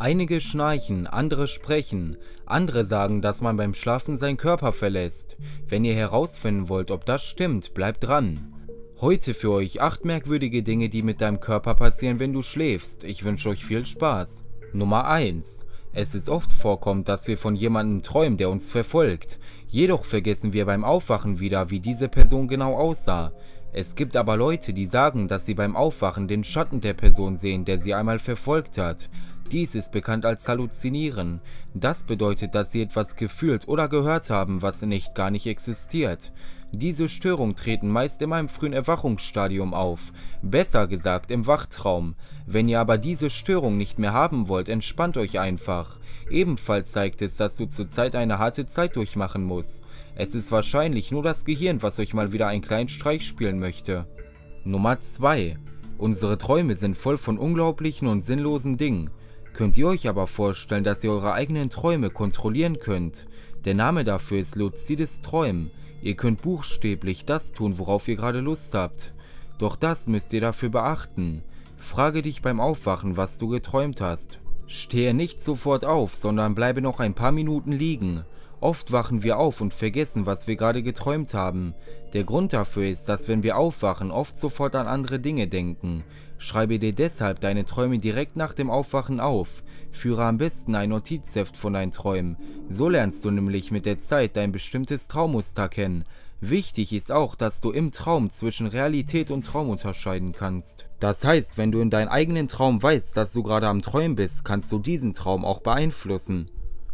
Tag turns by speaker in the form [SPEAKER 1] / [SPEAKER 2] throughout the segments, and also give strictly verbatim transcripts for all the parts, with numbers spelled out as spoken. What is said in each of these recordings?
[SPEAKER 1] Einige schnarchen, andere sprechen, andere sagen, dass man beim Schlafen seinen Körper verlässt. Wenn ihr herausfinden wollt, ob das stimmt, bleibt dran. Heute für euch acht merkwürdige Dinge, die mit deinem Körper passieren, wenn du schläfst. Ich wünsche euch viel Spaß. Nummer eins. Es ist oft vorkommt, dass wir von jemandem träumen, der uns verfolgt. Jedoch vergessen wir beim Aufwachen wieder, wie diese Person genau aussah. Es gibt aber Leute, die sagen, dass sie beim Aufwachen den Schatten der Person sehen, der sie einmal verfolgt hat. Dies ist bekannt als Halluzinieren. Das bedeutet, dass sie etwas gefühlt oder gehört haben, was in echt gar nicht existiert. Diese Störungen treten meist in einem frühen Erwachungsstadium auf, besser gesagt im Wachtraum. Wenn ihr aber diese Störung nicht mehr haben wollt, entspannt euch einfach. Ebenfalls zeigt es, dass du zurzeit eine harte Zeit durchmachen musst. Es ist wahrscheinlich nur das Gehirn, was euch mal wieder einen kleinen Streich spielen möchte. Nummer zwei. Unsere Träume sind voll von unglaublichen und sinnlosen Dingen. Könnt ihr euch aber vorstellen, dass ihr eure eigenen Träume kontrollieren könnt? Der Name dafür ist luzides Träumen. Ihr könnt buchstäblich das tun, worauf ihr gerade Lust habt. Doch das müsst ihr dafür beachten. Frage dich beim Aufwachen, was du geträumt hast. Stehe nicht sofort auf, sondern bleibe noch ein paar Minuten liegen. Oft wachen wir auf und vergessen, was wir gerade geträumt haben. Der Grund dafür ist, dass wenn wir aufwachen, oft sofort an andere Dinge denken. Schreibe dir deshalb deine Träume direkt nach dem Aufwachen auf. Führe am besten ein Notizheft von deinen Träumen. So lernst du nämlich mit der Zeit dein bestimmtes Traummuster kennen. Wichtig ist auch, dass du im Traum zwischen Realität und Traum unterscheiden kannst. Das heißt, wenn du in deinem eigenen Traum weißt, dass du gerade am Träumen bist, kannst du diesen Traum auch beeinflussen.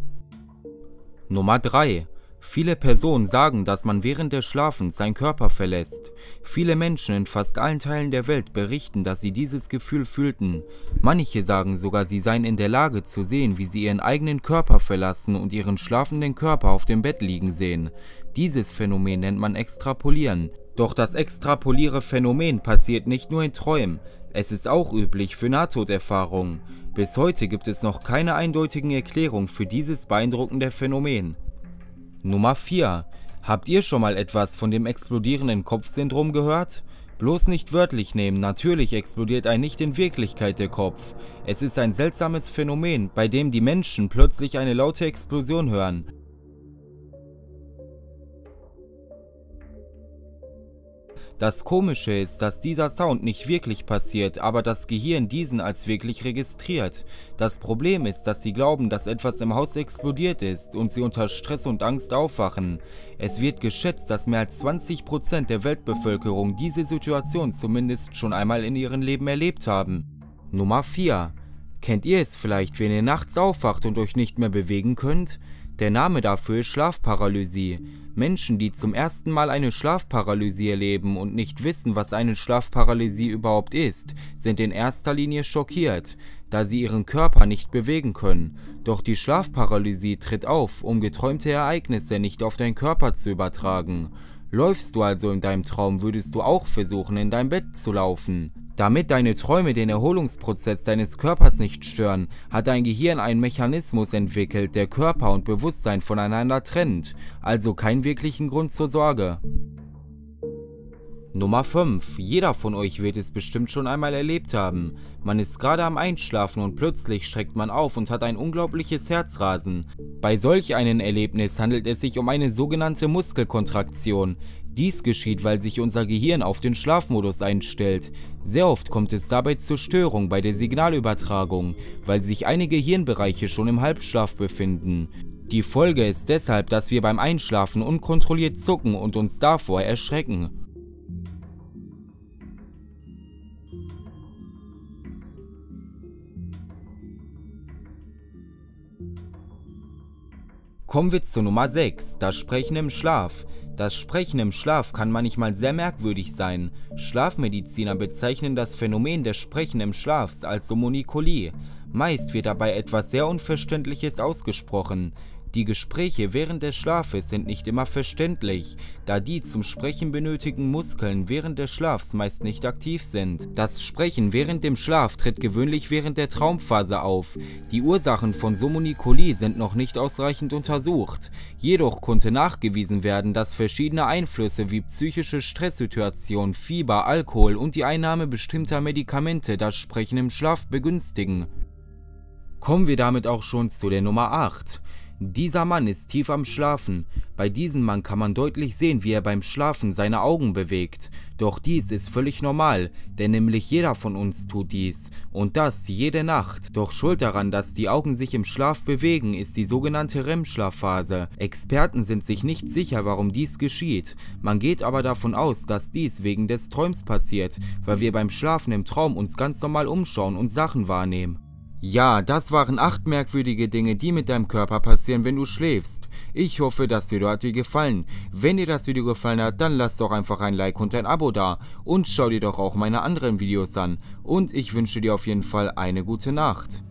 [SPEAKER 1] Nummer drei. Viele Personen sagen, dass man während des Schlafens seinen Körper verlässt. Viele Menschen in fast allen Teilen der Welt berichten, dass sie dieses Gefühl fühlten. Manche sagen sogar, sie seien in der Lage zu sehen, wie sie ihren eigenen Körper verlassen und ihren schlafenden Körper auf dem Bett liegen sehen. Dieses Phänomen nennt man Extrapolieren. Doch das extrapoliere Phänomen passiert nicht nur in Träumen. Es ist auch üblich für Nahtoderfahrungen. Bis heute gibt es noch keine eindeutigen Erklärungen für dieses beeindruckende Phänomen. Nummer vier. Habt ihr schon mal etwas von dem explodierenden Kopfsyndrom gehört? Bloß nicht wörtlich nehmen, natürlich explodiert ein nicht in Wirklichkeit der Kopf. Es ist ein seltsames Phänomen, bei dem die Menschen plötzlich eine laute Explosion hören. Das Komische ist, dass dieser Sound nicht wirklich passiert, aber das Gehirn diesen als wirklich registriert. Das Problem ist, dass sie glauben, dass etwas im Haus explodiert ist und sie unter Stress und Angst aufwachen. Es wird geschätzt, dass mehr als zwanzig Prozent der Weltbevölkerung diese Situation zumindest schon einmal in ihrem Leben erlebt haben. Nummer vier. Kennt ihr es vielleicht, wenn ihr nachts aufwacht und euch nicht mehr bewegen könnt? Der Name dafür ist Schlafparalysie. Menschen, die zum ersten Mal eine Schlafparalysie erleben und nicht wissen, was eine Schlafparalysie überhaupt ist, sind in erster Linie schockiert, da sie ihren Körper nicht bewegen können. Doch die Schlafparalysie tritt auf, um geträumte Ereignisse nicht auf deinen Körper zu übertragen. Läufst du also in deinem Traum, würdest du auch versuchen, in dein Bett zu laufen. Damit deine Träume den Erholungsprozess deines Körpers nicht stören, hat dein Gehirn einen Mechanismus entwickelt, der Körper und Bewusstsein voneinander trennt, also keinen wirklichen Grund zur Sorge. Nummer fünf. Jeder von euch wird es bestimmt schon einmal erlebt haben. Man ist gerade am Einschlafen und plötzlich schreckt man auf und hat ein unglaubliches Herzrasen. Bei solch einem Erlebnis handelt es sich um eine sogenannte Muskelkontraktion. Dies geschieht, weil sich unser Gehirn auf den Schlafmodus einstellt. Sehr oft kommt es dabei zur Störung bei der Signalübertragung, weil sich einige Hirnbereiche schon im Halbschlaf befinden. Die Folge ist deshalb, dass wir beim Einschlafen unkontrolliert zucken und uns davor erschrecken. Kommen wir zu Nummer sechs, das Sprechen im Schlaf. Das Sprechen im Schlaf kann manchmal sehr merkwürdig sein. Schlafmediziner bezeichnen das Phänomen des Sprechen im Schlaf als Somnikolie. Meist wird dabei etwas sehr Unverständliches ausgesprochen. Die Gespräche während des Schlafes sind nicht immer verständlich, da die zum Sprechen benötigten Muskeln während des Schlafs meist nicht aktiv sind. Das Sprechen während dem Schlaf tritt gewöhnlich während der Traumphase auf. Die Ursachen von Somnikolie sind noch nicht ausreichend untersucht. Jedoch konnte nachgewiesen werden, dass verschiedene Einflüsse wie psychische Stresssituationen, Fieber, Alkohol und die Einnahme bestimmter Medikamente das Sprechen im Schlaf begünstigen. Kommen wir damit auch schon zu der Nummer acht. Dieser Mann ist tief am Schlafen. Bei diesem Mann kann man deutlich sehen, wie er beim Schlafen seine Augen bewegt. Doch dies ist völlig normal, denn nämlich jeder von uns tut dies. Und das jede Nacht. Doch schuld daran, dass die Augen sich im Schlaf bewegen, ist die sogenannte R E M-Schlafphase. Experten sind sich nicht sicher, warum dies geschieht. Man geht aber davon aus, dass dies wegen des Träums passiert, weil wir beim Schlafen im Traum uns ganz normal umschauen und Sachen wahrnehmen. Ja, das waren acht merkwürdige Dinge, die mit deinem Körper passieren, wenn du schläfst. Ich hoffe, das Video hat dir gefallen. Wenn dir das Video gefallen hat, dann lass doch einfach ein Like und ein Abo da. Und schau dir doch auch meine anderen Videos an. Und ich wünsche dir auf jeden Fall eine gute Nacht.